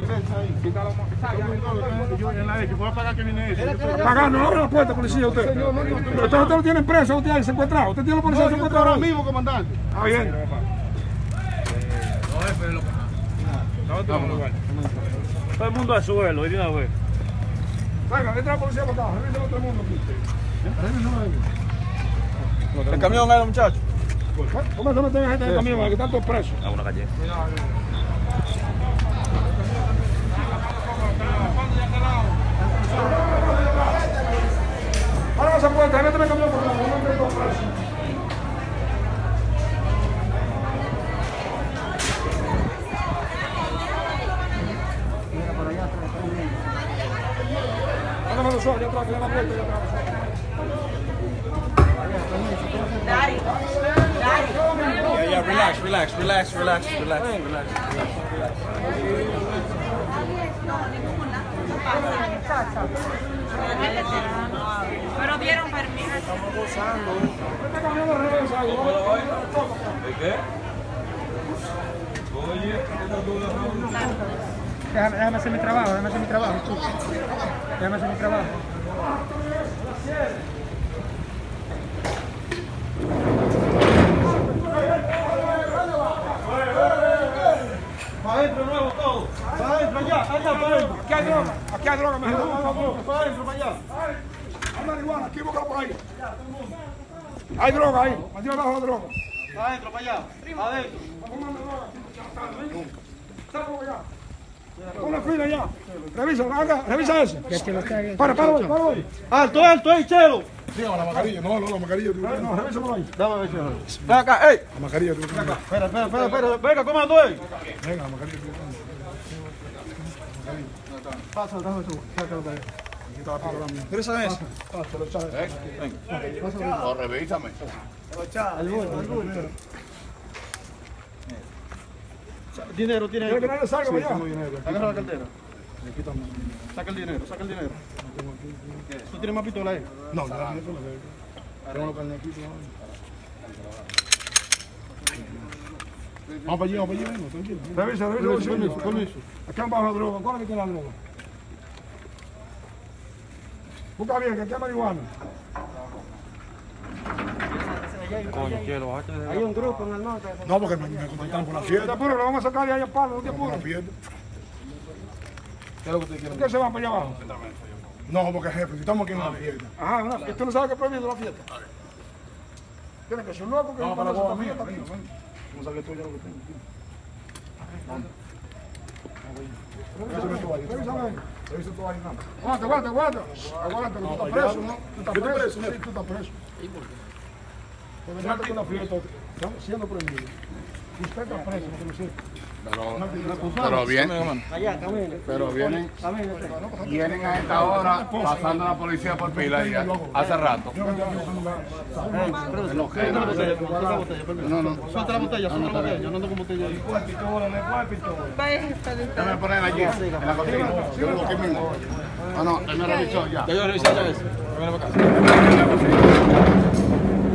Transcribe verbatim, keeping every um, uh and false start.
Yo en la X, ¿puedo pagar que viene eso? Pagar, no abre la puerta, policía, usted. Pero usted, usted lo tiene preso, usted ahí secuestrado. Usted tiene la policía secuestrada ahora mismo, comandante. Ah, bien. Todo el mundo al suelo, y de una vez. Venga, entra la policía para acá, revisa a todo el mundo aquí. El camión ahí, muchachos. ¿Cómo se meten gente en el camión? Que están todos presos. A una calle. Ahora no se puede, méteme en el camión por favor, no me todos presos. Hágame los ojos, ya atrás, que le da la vuelta, ya atrás. Daddy. Daddy. Yeah, yeah, relax, relax, relax, relax, relax, relax. Pero dieron permiso. Estamos gozando. Este camión de reversa ahí, ¿no? ¿De qué? Oye, Déjame, déjame hacer mi trabajo, déjame hacer mi trabajo. Déjame hacer mi trabajo. para adentro nuevo todo. Para adentro, allá, allá, para adentro. Aquí hay droga, aquí hay droga, me Para adentro, para allá. hay marihuana, aquí búscala por ahí. Hay droga ahí, mantiene abajo la droga. Para adentro, para allá. Para adentro. Pon la fila ya. Revisa, haga, revisa ese. Para, para, para, para. Alto, alto, ahí, chelo. Dígame la mascarilla, no, no, la mascarilla. No, revisa por ahí. Dame a ver, chelo. Ven acá, ey. La mascarilla, tú. Espera, espera, espera, espera. Venga, comando ahí. Venga, la mascarilla. Pasa, dame tú. Sácalo para ahí. Revisa ese. No, revísame. Al bulto, al bulto. Dinero, tiene. ¿Quiere que nadie salga para allá? Agarra la cartera. Saca el dinero, saca el dinero. ¿Tú tienes más pistola ahí? No, no, no. Tengo los carnes aquí. Vamos para allí, vamos para allí, venga, tranquilo. Revisa, revisa. Permiso, permiso. Aquí han bajado droga. ¿Cuál es que tiene la droga? Busca bien, que aquí hay marihuana. Coño, quiero bajarte de... Hay un grupo en el norte. No, porque me, me contrataron por la fiesta. No te apures, lo vamos a sacar de ahí a palo, no te Por la apures. fiesta. ¿Qué es lo que usted quiere? ¿Por qué se van para allá abajo? No, porque jefe, si estamos aquí en una fiesta. Ajá, una fiesta. ¿Tú no sabes que es prohibido la fiesta? Tiene que ser loco que Vamos no para la conoce boda esta mía. fiesta. Venga, venga. Vamos a saber tú ya lo que tengo. Revísame tu ahí, revísame. Revisa tu ahí, nada. Aguanta, aguanta, aguanta. Aguanta, que tú estás preso, ¿no? Tú estás preso, sí, tú estás preso. Porque no te una fiesta, estamos siendo prohibido. Usted está preso, no te lo sé. Pero, pero vienen, Allá, camine. pero vienen, Camine. vienen a esta hora pasando la policía por pila ya, hace rato. Yo no estoy aquí buscando nada. Es lo que Suelta la botella, suelta la botella, permiso. No, no. Suelta la botella, suelta la botella. Yo no ando con botella ahí. ¿Cuál pistola? ¿Cuál pistola? Déjame poner allí, en la cocina. Yo vivo aquí mismo. No, no, él me revisó ya. Ya yo revisé ya eso. Ven para acá.